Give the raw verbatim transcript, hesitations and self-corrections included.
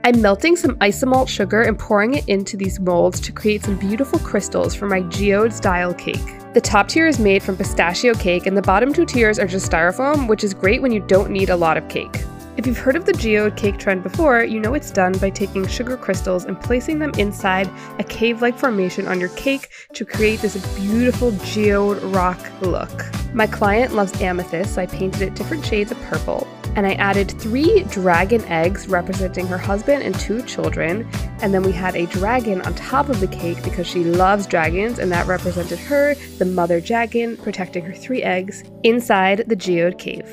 I'm melting some isomalt sugar and pouring it into these molds to create some beautiful crystals for my geode style cake. The top tier is made from pistachio cake and the bottom two tiers are just styrofoam, which is great when you don't need a lot of cake. If you've heard of the geode cake trend before, you know it's done by taking sugar crystals and placing them inside a cave-like formation on your cake to create this beautiful geode rock look. My client loves amethyst, so I painted it different shades of purple. And I added three dragon eggs representing her husband and two children. And then we had a dragon on top of the cake because she loves dragons, and that represented her, the mother dragon, protecting her three eggs inside the geode cave.